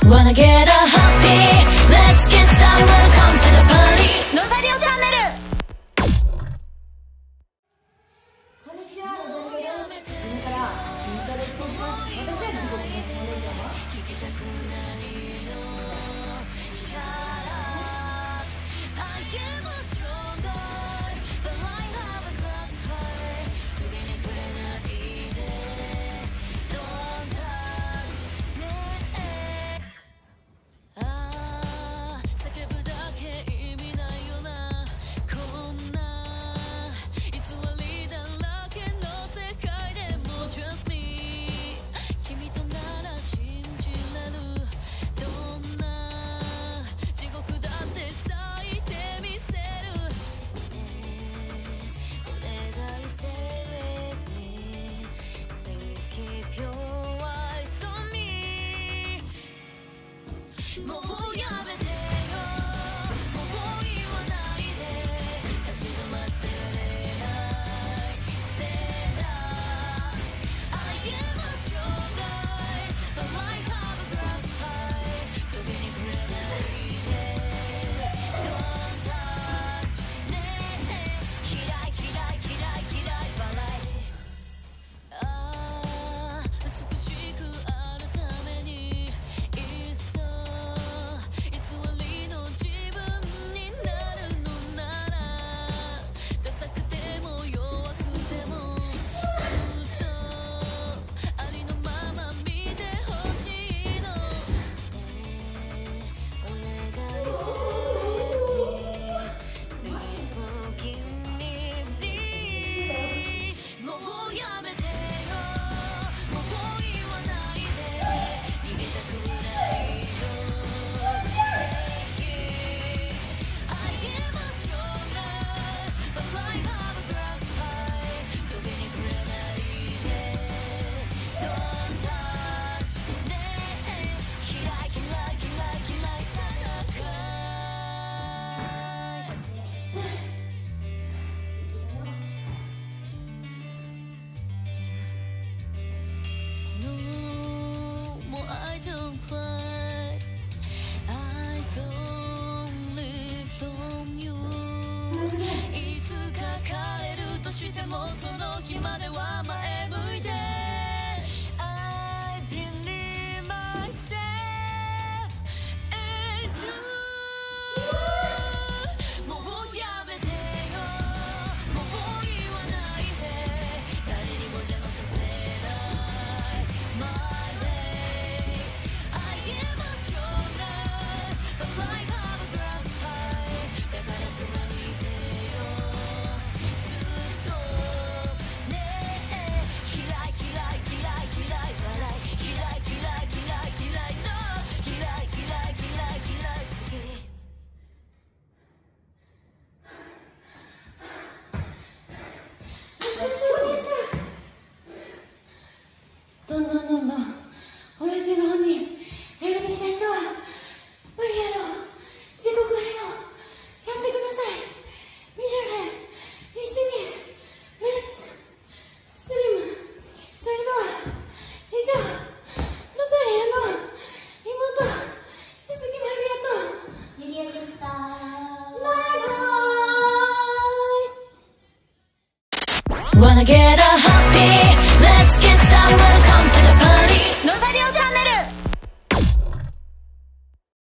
Wanna get a happy Let's get started Welcome to the party ロザリオチャンネル。 こんにちは、ロザリオです。今からイントロしていきます。私は地獄のマネージャーはどんどんオレンジの方にやれてきた人は無理やろ、地獄編をやってください。みんなで一緒にレッツスリム。それでは以上、ロザリアの妹しずきまりあとゆりやでした。バイバーイ。 Wanna get a